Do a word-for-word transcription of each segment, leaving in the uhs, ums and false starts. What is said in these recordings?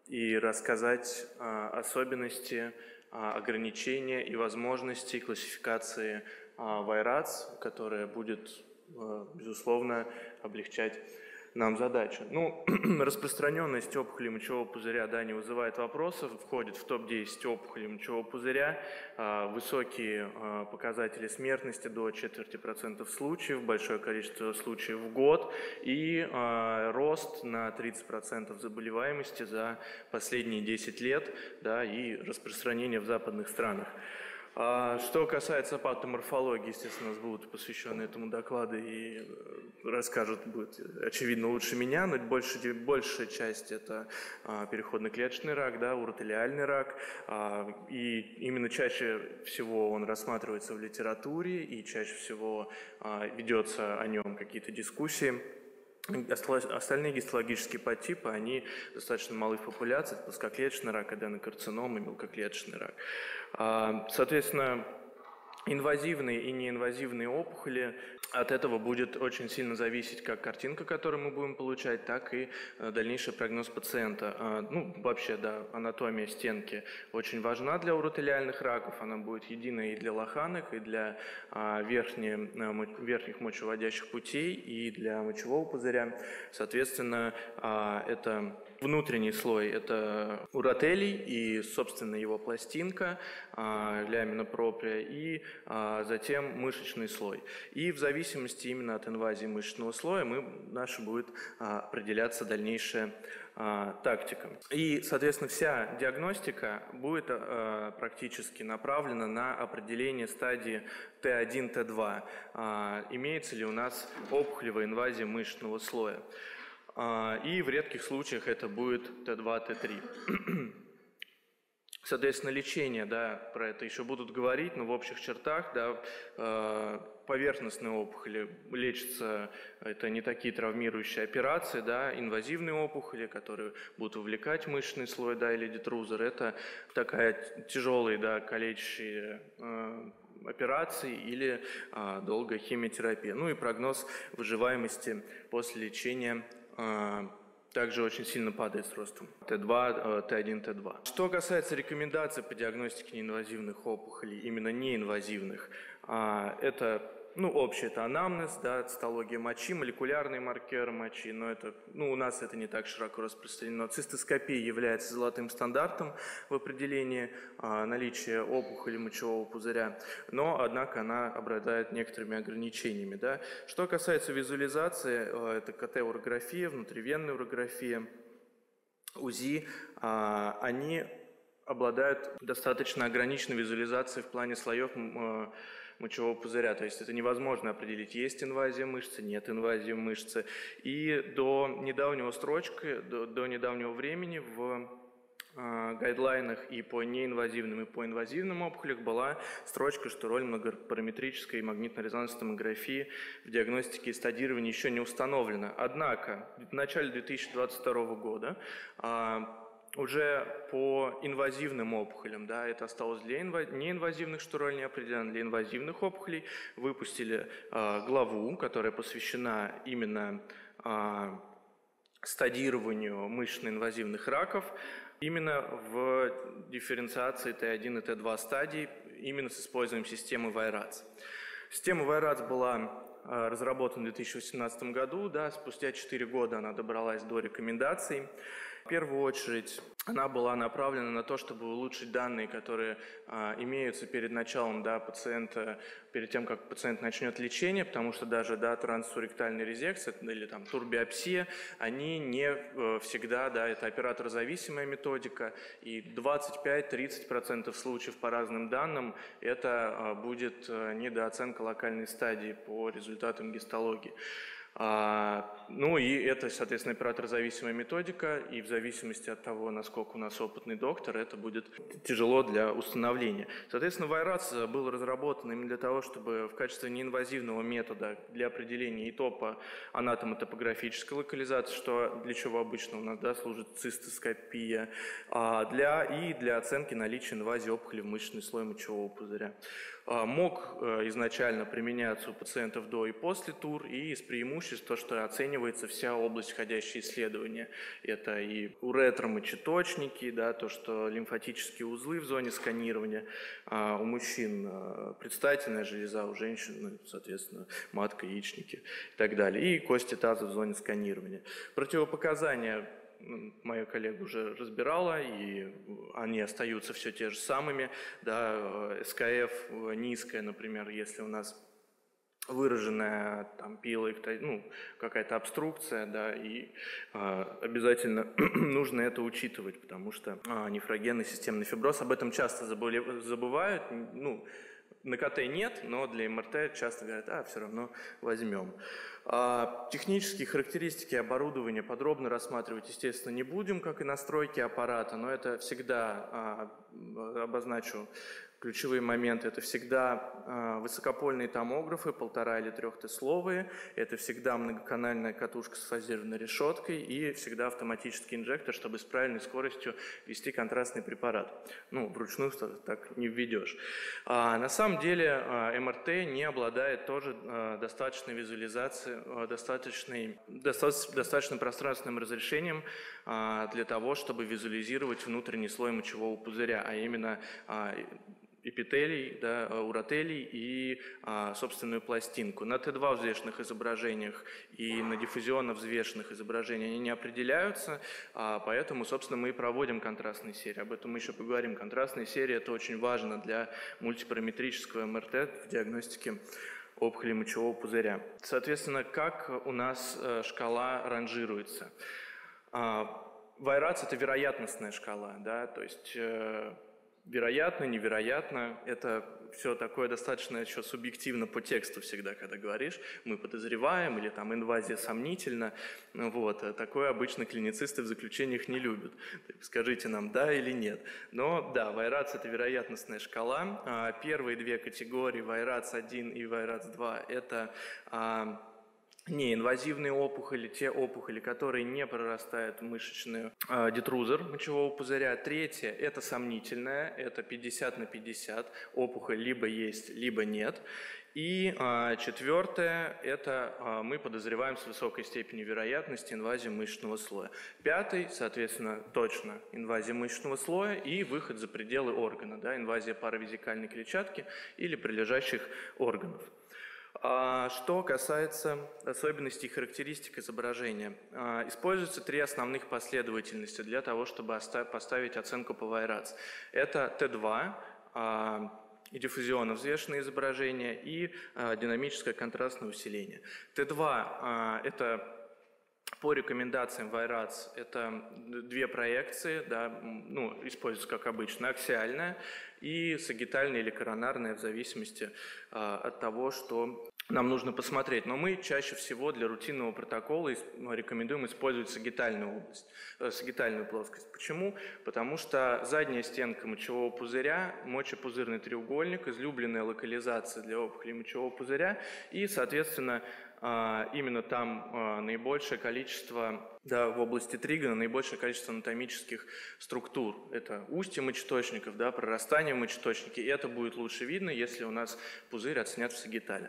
и рассказать особенности, ограничения и возможности классификации вайрац, которая будет, безусловно, облегчать нам задачу. Ну, распространенность опухолей мочевого пузыря, да, не вызывает вопросов, входит в топ десять опухолей мочевого пузыря, высокие показатели смертности до четверти процентов случаев, большое количество случаев в год и рост на тридцать процентов заболеваемости за последние десять лет, да, и распространение в западных странах. Что касается патоморфологии, естественно, у нас будут посвящены этому доклады и расскажут, будет очевидно лучше меня, но больше, большая часть это переходно-клеточный рак, да, уротелиальный рак, и именно чаще всего он рассматривается в литературе и чаще всего ведется о нем какие-то дискуссии. Остальные гистологические подтипы, они достаточно малы в популяции, это плоскоклеточный рак, аденокарцинома, мелкоклеточный рак. Соответственно, инвазивные и неинвазивные опухоли, от этого будет очень сильно зависеть как картинка, которую мы будем получать, так и дальнейший прогноз пациента. Ну, вообще, да, анатомия стенки очень важна для уротелиальных раков, она будет единой и для лоханок, и для верхних, верхних мочевыводящих путей, и для мочевого пузыря. Соответственно, это внутренний слой, это уротелий и, собственно, его пластинка, лямина проприя, и затем мышечный слой. И в зависимости именно от инвазии мышечного слоя мы, наша будет определяться дальнейшая тактика. И, соответственно, вся диагностика будет практически направлена на определение стадии Т один, Т два. Имеется ли у нас опухолевая инвазия мышечного слоя. И в редких случаях это будет Т два, Т три. Соответственно, лечение, да, про это еще будут говорить, но в общих чертах, да, поверхностные опухоли лечатся, это не такие травмирующие операции, да, инвазивные опухоли, которые будут увлекать мышечный слой, да, или детрузор, это такая тяжелые, да, калечащие э, операции или э, долгая химиотерапия. Ну и прогноз выживаемости после лечения э, также очень сильно падает с ростом Т два, Т один, Т два. Что касается рекомендаций по диагностике неинвазивных опухолей, именно неинвазивных, это, ну, общее, это анамнез, да, цитология мочи, молекулярные маркеры мочи, но это, ну, у нас это не так широко распространено. Цистоскопия является золотым стандартом в определении а, наличия опухоли мочевого пузыря, но, однако, она обладает некоторыми ограничениями, да. Что касается визуализации, это КТ-урография, внутривенная урография, УЗИ, а, они обладают достаточно ограниченной визуализацией в плане слоев мочевого пузыря. То есть это невозможно определить, есть инвазия мышцы, нет инвазии мышцы. И до недавнего строчки, до, до недавнего времени в э, гайдлайнах и по неинвазивным, и по инвазивным опухолях была строчка, что роль многопараметрической и магнитно-резонансной томографии в диагностике и стадировании еще не установлена. Однако в начале две тысячи двадцать второго года э, уже по инвазивным опухолям, да, это осталось для инва- неинвазивных, что роль не определена, для инвазивных опухолей, выпустили э, главу, которая посвящена именно э, стадированию мышечно-инвазивных раков, именно в дифференциации Т один и Т два стадий, именно с использованием системы вайрац. Система вайрац была э, разработана в две тысячи восемнадцатом году, да, спустя четыре года она добралась до рекомендаций. В первую очередь она была направлена на то, чтобы улучшить данные, которые а, имеются перед началом, да, пациента, перед тем, как пациент начнет лечение, потому что даже, да, трансуректальная резекция или там турбиопсия, они не э, всегда, да, это операторозависимая методика, и двадцать пять - тридцать процентов случаев по разным данным это а, будет а, недооценка локальной стадии по результатам гистологии. А, ну и это, соответственно, операторозависимая методика, и в зависимости от того, насколько у нас опытный доктор, это будет тяжело для установления. Соответственно, вайрац был разработан именно для того, чтобы в качестве неинвазивного метода для определения итопа анатомотопографической локализации, что для чего обычно у нас, да, служит цистоскопия, а для, и для оценки наличия инвазии опухоли в мышечный слой мочевого пузыря. А, мог а, изначально применяться у пациентов до и после ТУР, и с преимуществом преимуществ то, что оценивается вся область входящей исследования. Это и уретра, мочеточники, да, то, что лимфатические узлы в зоне сканирования, а у мужчин предстательная железа, у женщин, ну, соответственно, матка, яичники и так далее. И кости таза в зоне сканирования. Противопоказания моя коллега уже разбирала, и они остаются все те же самыми. Да, СКФ низкая, например, если у нас выраженная там пилоэктазия, ну, какая-то обструкция, да, и э, обязательно нужно это учитывать, потому что э, нефрогенный системный фиброз, об этом часто забывают, ну, на КТ нет, но для МРТ часто говорят, а, все равно возьмем. А, технические характеристики оборудования подробно рассматривать, естественно, не будем, как и настройки аппарата, но это всегда, а, обозначу ключевые моменты, это всегда э, высокопольные томографы, полтора или трехтесловые, это всегда многоканальная катушка с фазированной решеткой и всегда автоматический инжектор, чтобы с правильной скоростью ввести контрастный препарат. Ну, вручную так не введешь. А, на самом деле э, МРТ не обладает тоже э, достаточной визуализацией, э, достаточной, доста- достаточным пространственным разрешением э, для того, чтобы визуализировать внутренний слой мочевого пузыря, а именно э, эпителий, да, уротелий и а, собственную пластинку. На Т два взвешенных изображениях и на диффузионно взвешенных изображениях они не определяются, а, поэтому, собственно, мы и проводим контрастные серии. Об этом мы еще поговорим. Контрастные серии – это очень важно для мультипараметрического МРТ в диагностике опухоли мочевого пузыря. Соответственно, как у нас э, шкала ранжируется? А, Вайрац – это вероятностная шкала, да, то есть э, вероятно, невероятно, это все такое достаточно еще субъективно по тексту всегда, когда говоришь, мы подозреваем, или там инвазия сомнительна, вот, такое обычно клиницисты в заключениях не любят. Скажите нам, да или нет. Но да, Вайрац – это вероятностная шкала. Первые две категории, Вайрац один и Вайрац два, это неинвазивные опухоли, те опухоли, которые не прорастают в мышечный э, детрузор мочевого пузыря. Третье – это сомнительное, это пятьдесят на пятьдесят, опухоль либо есть, либо нет. И э, четвертое – это э, мы подозреваем с высокой степенью вероятности инвазию мышечного слоя. Пятый, соответственно, точно инвазия мышечного слоя и выход за пределы органа, да, инвазия паравизикальной клетчатки или прилежащих органов. Что касается особенностей и характеристик изображения, используются три основных последовательности для того, чтобы поставить оценку по Вайрац. Это Т два, и диффузионно взвешенное изображение, и динамическое контрастное усиление. Т два – это по рекомендациям Вайрац это две проекции, да, ну, используются как обычно, аксиальная и сагитальная или коронарная, в зависимости а, от того, что нам нужно посмотреть. Но мы чаще всего для рутинного протокола рекомендуем использовать сагитальную область, сагитальную плоскость. Почему? Потому что задняя стенка мочевого пузыря, мочепузырный треугольник, излюбленная локализация для опухоли мочевого пузыря, и, соответственно, именно там наибольшее количество, да, в области тригона наибольшее количество анатомических структур. Это устье мочеточников, да, прорастание в мочеточнике, и это будет лучше видно, если у нас пузырь отснят в сагитале.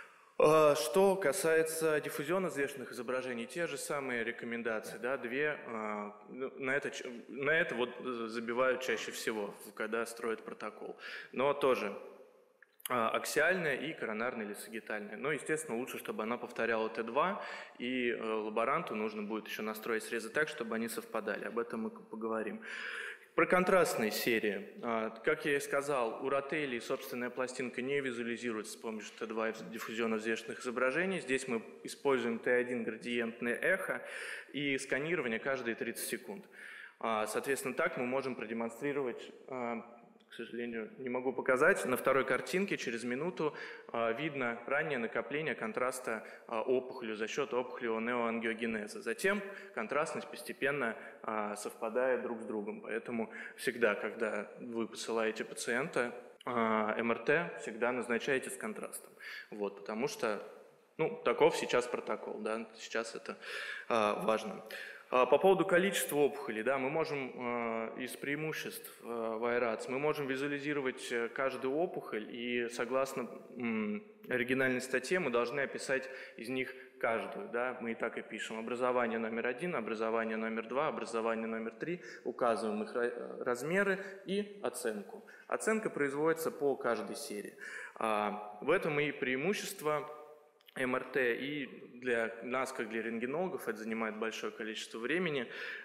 Что касается диффузионно взвешенных изображений, те же самые рекомендации, да, две, на это, на это вот забивают чаще всего, когда строят протокол. Но тоже аксиальная и коронарная или сагитальная. Но, естественно, лучше, чтобы она повторяла Т два, и лаборанту нужно будет еще настроить срезы так, чтобы они совпадали. Об этом мы поговорим. Про контрастные серии. Как я и сказал, уротелий собственная пластинка не визуализируется с помощью Т два в диффузионно взвешенных изображений. Здесь мы используем Т один градиентное эхо и сканирование каждые тридцать секунд. Соответственно, так мы можем продемонстрировать, к сожалению, не могу показать. На второй картинке через минуту э, видно раннее накопление контраста э, опухолью за счет опухолевого неоангиогенеза. Затем контрастность постепенно э, совпадает друг с другом. Поэтому всегда, когда вы посылаете пациента, э, МРТ всегда назначаете с контрастом. Вот, потому что, ну, таков сейчас протокол, да, сейчас это э, важно. По поводу количества опухолей, да, мы можем э, из преимуществ э, Вайрац, мы можем визуализировать каждую опухоль, и согласно м, оригинальной статье мы должны описать из них каждую, да, мы и так и пишем. Образование номер один, образование номер два, образование номер три, указываем их размеры и оценку. Оценка производится по каждой серии. В этом и преимущество эм эр тэ, и для нас, как для рентгенологов, это занимает большое количество времени.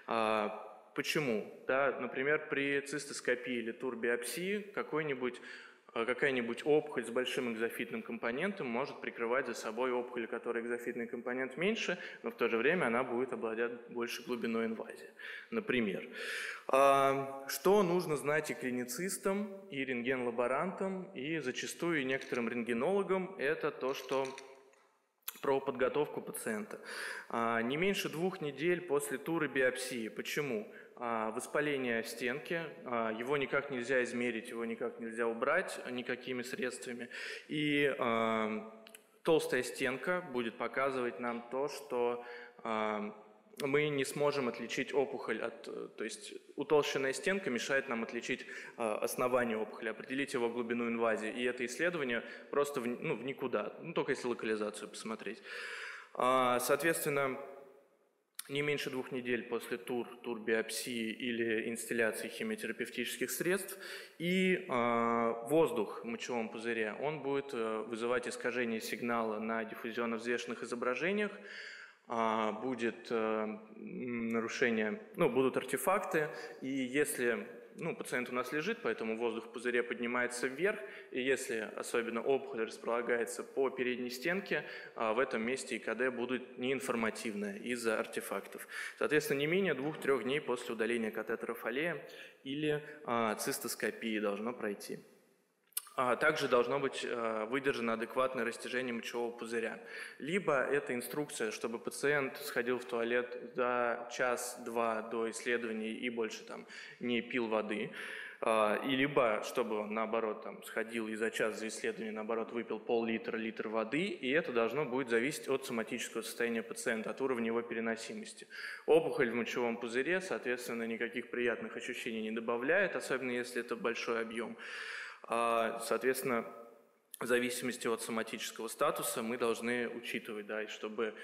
Почему? Да, например, при цистоскопии или турбиопсии какой-нибудь какая-нибудь опухоль с большим экзофитным компонентом может прикрывать за собой опухоль, у которой экзофитный компонент меньше, но в то же время она будет обладать большей глубиной инвазии. Например, что нужно знать и клиницистам, и рентген-лаборантам, и зачастую и некоторым рентгенологам, это то, что про подготовку пациента. Не меньше двух недель после турбиопсии. Почему? Воспаление стенки, его никак нельзя измерить, его никак нельзя убрать никакими средствами. И э, толстая стенка будет показывать нам то, что э, мы не сможем отличить опухоль от... То есть утолщенная стенка мешает нам отличить э, основание опухоли, определить его глубину инвазии. И это исследование просто в, ну, в никуда, ну, только если локализацию посмотреть. Э, соответственно, не меньше двух недель после тур, турбиопсии или инстилляции химиотерапевтических средств, и э, воздух в мочевом пузыре, он будет э, вызывать искажение сигнала на диффузионно-взвешенных изображениях, э, будет э, нарушение, ну, будут артефакты, и если... Ну, пациент у нас лежит, поэтому воздух в пузыре поднимается вверх, и если особенно опухоль располагается по передней стенке, в этом месте ИКД будет неинформативное из-за артефактов. Соответственно, не менее двух-трех дней после удаления катетера Фоллея или цистоскопии должно пройти. Также должно быть выдержано адекватное растяжение мочевого пузыря. Либо это инструкция, чтобы пациент сходил в туалет за час-два до исследований и больше там не пил воды. И либо, чтобы он, наоборот, там, сходил и за час за исследование, наоборот, выпил пол-литра, литр воды, и это должно будет зависеть от соматического состояния пациента, от уровня его переносимости. Опухоль в мочевом пузыре, соответственно, никаких приятных ощущений не добавляет, особенно если это большой объем. Соответственно, в зависимости от соматического статуса мы должны учитывать, да, и чтобы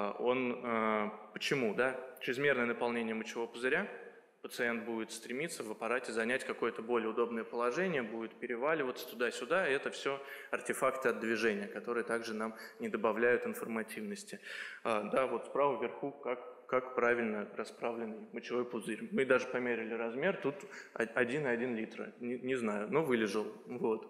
он... Почему? Да? Чрезмерное наполнение мочевого пузыря, пациент будет стремиться в аппарате занять какое-то более удобное положение, будет переваливаться туда-сюда, и это все артефакты от движения, которые также нам не добавляют информативности. Да, вот справа вверху, как как правильно расправленный мочевой пузырь. Мы даже померили размер, тут один и один литра, не, не знаю, но вылежал. Вот.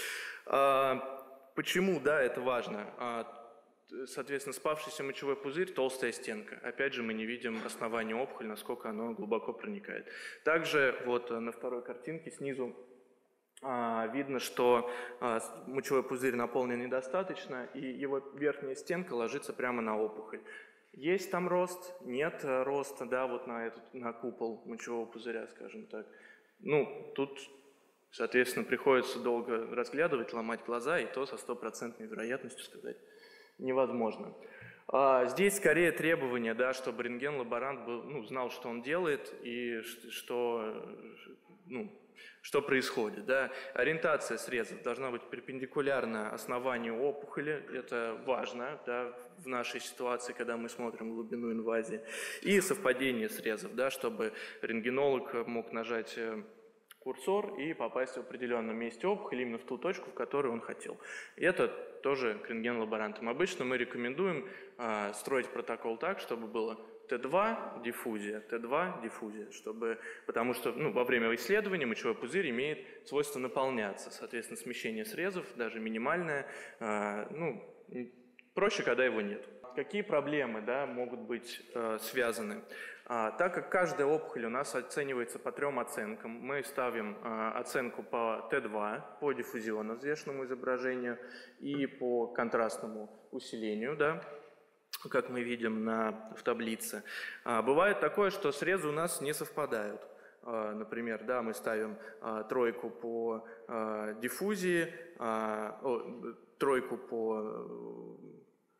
А, почему, да, это важно? А, соответственно, спавшийся мочевой пузырь, толстая стенка. Опять же, мы не видим основания опухоли, насколько оно глубоко проникает. Также вот на второй картинке снизу а, видно, что а, мочевой пузырь наполнен недостаточно, и его верхняя стенка ложится прямо на опухоль. Есть там рост, нет роста, да, вот на, этот, на купол мочевого пузыря, скажем так. Ну, тут, соответственно, приходится долго разглядывать, ломать глаза, и то со стопроцентной вероятностью сказать невозможно. А здесь скорее требование, да, чтобы рентген-лаборант был, ну, знал, что он делает и что, ну, что происходит. Да. Ориентация срезов должна быть перпендикулярна основанию опухоли, это важно, да, в нашей ситуации, когда мы смотрим глубину инвазии. И совпадение срезов, да, чтобы рентгенолог мог нажать курсор и попасть в определенном месте опухоли именно в ту точку, в которую он хотел. И это тоже к рентген-лаборантам. Обычно мы рекомендуем э, строить протокол так, чтобы было Т два диффузия, Т два диффузия, чтобы, потому что ну, во время исследования мочевой пузырь имеет свойство наполняться, соответственно, смещение срезов, даже минимальное, э, ну, проще, когда его нет. Какие проблемы, да, могут быть э, связаны? А, так как каждая опухоль у нас оценивается по трем оценкам, мы ставим а, оценку по Т два, по диффузионно-взвешенному изображению и по контрастному усилению, да, как мы видим на, в таблице. А, бывает такое, что срезы у нас не совпадают. А, например, да, мы ставим а, тройку по а, диффузии, а, о, тройку по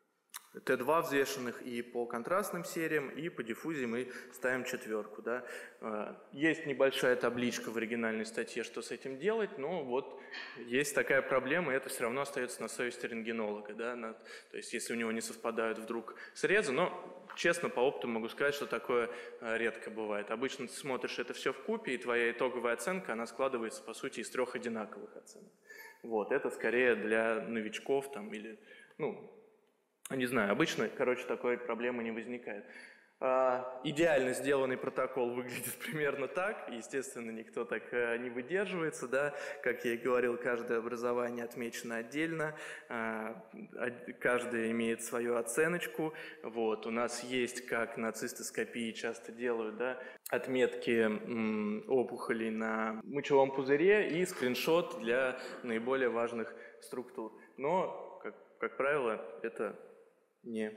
Т два взвешенных и по контрастным сериям, и по диффузии мы ставим четверку. Да. Есть небольшая табличка в оригинальной статье, что с этим делать, но вот есть такая проблема, и это все равно остается на совести рентгенолога. Да. На, то есть если у него не совпадают вдруг срезы, но честно по опыту могу сказать, что такое редко бывает. Обычно ты смотришь это все вкупе, и твоя итоговая оценка, она складывается по сути из трех одинаковых оценок. Вот, это скорее для новичков там, или, ну, не знаю, обычно, короче, такой проблемы не возникает. А, идеально сделанный протокол выглядит примерно так. Естественно, никто так а, не выдерживается. Да? Как я и говорил, каждое образование отмечено отдельно. А, каждое имеет свою оценочку. Вот. У нас есть, как на цистоскопии часто делают, да, отметки м, опухолей на мочевом пузыре и скриншот для наиболее важных структур. Но, как, как правило, это не,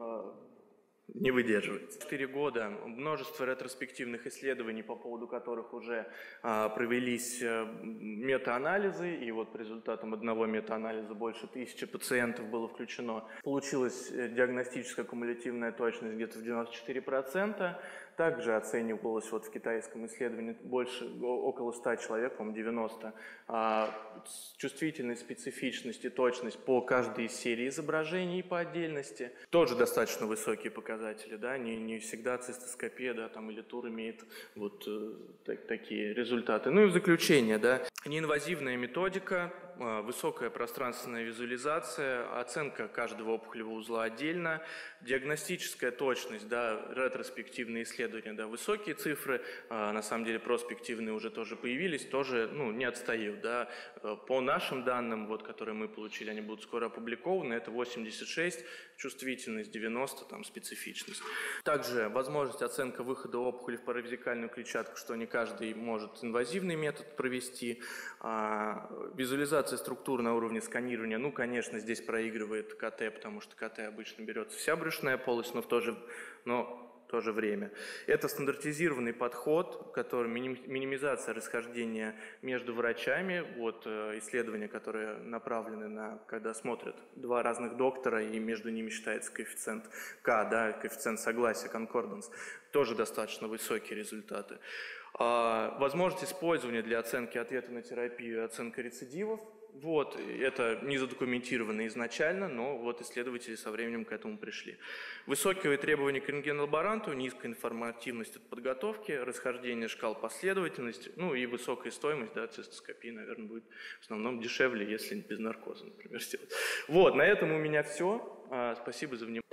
не выдерживает. Четыре года, множество ретроспективных исследований, по поводу которых уже а, провелись метаанализы, и вот по результатам одного метаанализа больше тысячи пациентов было включено. Получилась диагностическая кумулятивная точность где-то в девяносто четыре процента. Также оценивалось вот в китайском исследовании больше, около ста человек, по-моему, девяносто, а, чувствительность, специфичность и точность по каждой из серий изображений по отдельности. Тоже достаточно высокие показатели, да, не, не всегда цистоскопия, да, там, или тур имеет вот э, так, такие результаты. Ну и в заключение, да, неинвазивная методика, э, высокая пространственная визуализация, оценка каждого опухолевого узла отдельно, диагностическая точность, да, ретроспективные исследования, да, высокие цифры, а, на самом деле проспективные уже тоже появились, тоже, ну, не отстают, да. По нашим данным, вот, которые мы получили, они будут скоро опубликованы, это восемьдесят шесть, чувствительность девяносто, там, специфичность. Также возможность оценка выхода опухоли в паравизикальную клетчатку, что не каждый может инвазивный метод провести. А, визуализация структур на уровне сканирования, ну, конечно, здесь проигрывает КТ, потому что КТ обычно берется вся брюшная полость, но в то же, но в то же время. Это стандартизированный подход, который минимизация расхождения между врачами. Вот исследования, которые направлены на, когда смотрят два разных доктора, и между ними считается коэффициент К, да, коэффициент согласия, конкорданс, тоже достаточно высокие результаты. А, возможность использования для оценки ответа на терапию и оценка рецидивов. Вот, это не задокументировано изначально, но вот исследователи со временем к этому пришли. Высокие требования к рентгенолаборанту, низкая информативность от подготовки, расхождение шкал последовательности, ну и высокая стоимость, да, цистоскопии, наверное, будет в основном дешевле, если без наркоза, например, сделать. Вот, на этом у меня все. Спасибо за внимание.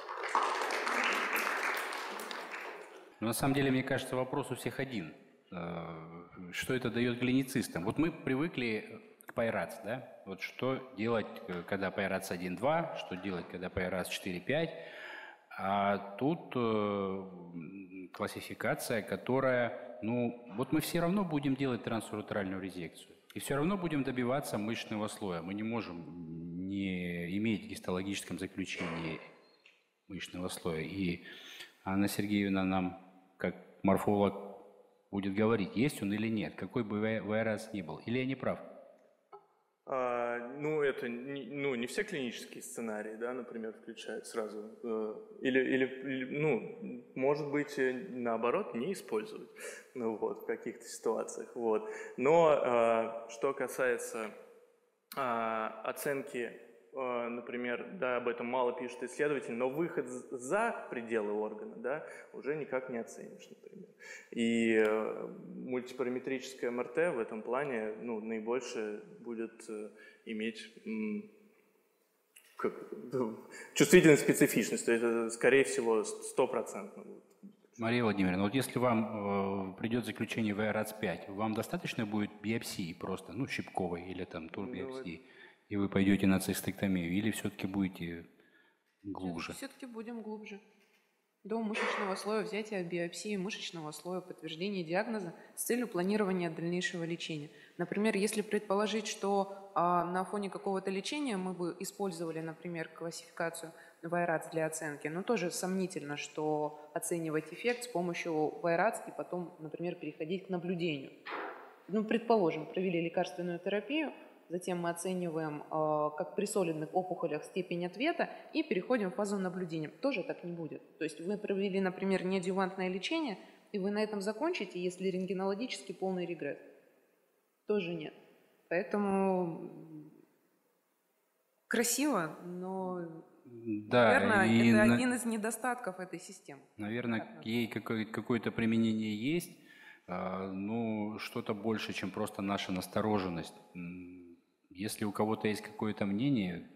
Но на самом деле, мне кажется, вопрос у всех один. Что это дает клиницистам? Вот мы привыкли к пайрац, да? Вот что делать, когда пайрац один два, что делать, когда пайрац четыре пять. А тут э, классификация, которая, ну, вот мы все равно будем делать трансуретральную резекцию. И все равно будем добиваться мышечного слоя. Мы не можем не иметь в гистологическом заключении мышечного слоя. И Анна Сергеевна нам, как морфолог, будет говорить, есть он или нет, какой бы вайрас ни был. Или я не прав? А, ну, это не, ну, не все клинические сценарии, да, например, включают сразу. Или, или, ну, может быть, наоборот, не использовать, ну, вот, в каких-то ситуациях. Вот. Но а, что касается а, оценки, а, например, да, об этом мало пишет исследователь, но выход за пределы органа, да, уже никак не оценишь, например. И э, мультипараметрическое эм эр тэ в этом плане, ну, наибольше будет э, иметь м, как, чувствительность, специфичность, то есть это, скорее всего, стопроцентно будет. Мария Владимировна, вот если вам э, придет заключение вайрас пять, вам достаточно будет биопсии просто, ну, щипковой или там турбиопсии, ну, и вы пойдете на цистектомию, или все-таки будете глубже? Все-таки будем глубже. До мышечного слоя, взятия биопсии мышечного слоя, подтверждения диагноза с целью планирования дальнейшего лечения. Например, если предположить, что а, на фоне какого-то лечения мы бы использовали, например, классификацию вайрац для оценки, но тоже сомнительно, что оценивать эффект с помощью вайрац и потом, например, переходить к наблюдению. Ну, предположим, провели лекарственную терапию, затем мы оцениваем, как при солидных опухолях, степень ответа и переходим в фазу наблюдения. Тоже так не будет. То есть вы провели, например, неадъювантное лечение, и вы на этом закончите, если рентгенологически полный регресс. Тоже нет. Поэтому красиво, но, Да, наверное, и это на- один из недостатков этой системы. Наверное, ей какое- какое-то применение есть, а, но что-то больше, чем просто наша настороженность. М, Если у кого-то есть какое-то мнение,